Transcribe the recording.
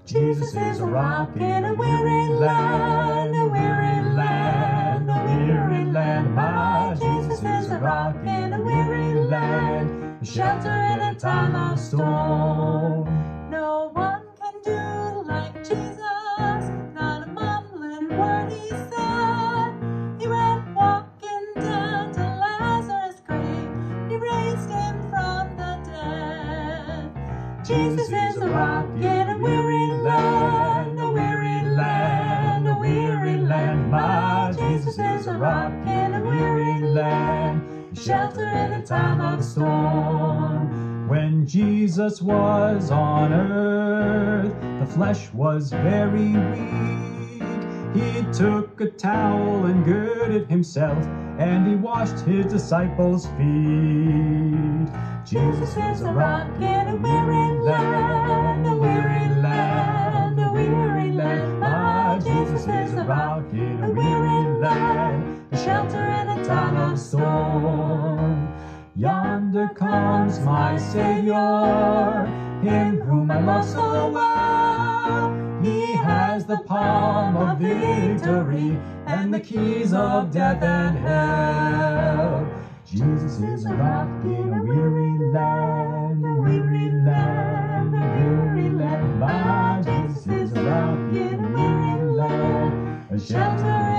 Jesus is a rock in a weary land, a weary land, a weary land. My Jesus is a rock in a weary land, a shelter in a time of storm. No one can do like Jesus, not a mumbling word he said. He went walking down to Lazarus' grave, he raised him from the dead. Jesus is a rock in a weary land, a weary land, a weary land. My Jesus is a rock in a weary land, a shelter in a time of storm. When Jesus was on earth, the flesh was very weak. He took a towel and girded himself, and he washed his disciples' feet. Jesus is a rock in a weary land, a weary land, a weary land. My Jesus is a rock in a weary land, a shelter in a time of storm. Yonder comes my Savior, him whom I love so well. He has the palm of victory and the keys of death and hell. Jesus is a rock in a weary land, a weary land, a weary land. My Jesus is a rock in a weary land, a shelter